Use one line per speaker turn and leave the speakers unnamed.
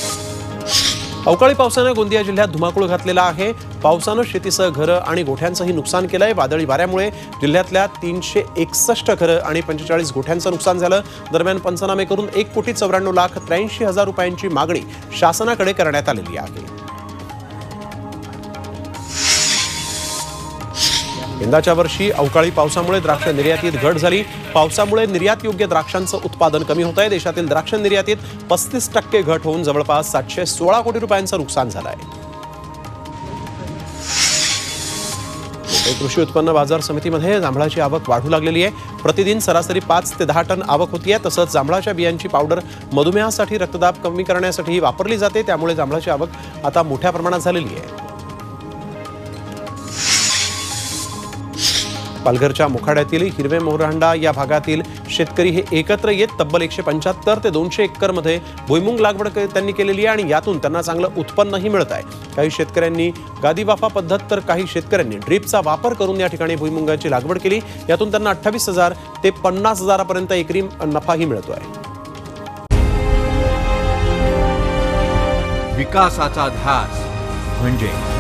अवकाळी पावसाने गोंदिया जिल्ह्यात धुमाकूळ घातलेला आहे। पावसानं शेतीसह घरं आणि गोठ्यांचंही नुकसान केलंय। वादळी वाऱ्यामुळे जिल्ह्यातल्या 361 घरं आणि 45 गोठ्यांचं नुकसान झालं। दरम्यान पंचनामे करून 1,94,83,000 रुपयांची मागणी शासनाकडे करण्यात आलेली आहे। यंदाच्या वर्षी अवकाळी पावसामुळे द्राक्ष निर्यातीत घट झाली। पावसामुळे निर्यात योग्य द्राक्षांचं उत्पादन कमी होत आहे। देशातील द्राक्ष निर्यातीत 35% घट होऊन जवळपास 716 कोटी रुपयांचं नुकसान झालं आहे। कृषी उत्पन्न बाजार समितीमध्ये जांभळाची आवक वाढू लागलेली आहे। प्रतिदिन सरासरी 5 ते 10 टन आवक होती आहे। तसंच जांभळाच्या बियांची पावडर मधुमेहासाठी, रक्तदाब कमी करण्यासाठी वापरली जाते। त्यामुळे जांभळाची आवक आता मोठ्या प्रमाणात झालेली आहे। पालघरच्या मोखाड्यातील हिरवे मोरहांडा या भागातील शेतकरी हे एकत्र येत तब्बल 175 ते 200 एकरमध्ये भुईमुंग लागवड त्यांनी केलेली आहे आणि यातून त्यांना चांगलं उत्पन्नही मिळत आहे। काही शेतकऱ्यांनी गादी वाफा पद्धत तर काही शेतकऱ्यांनी ड्रिपचा वापर करून या ठिकाणी भुईमुंगाची लागवड केली। यातून त्यांना 28,000 ते 50,000 पर्यंत एकरी नफाही मिळतोय।
विकासाचा ध्यास म्हणजे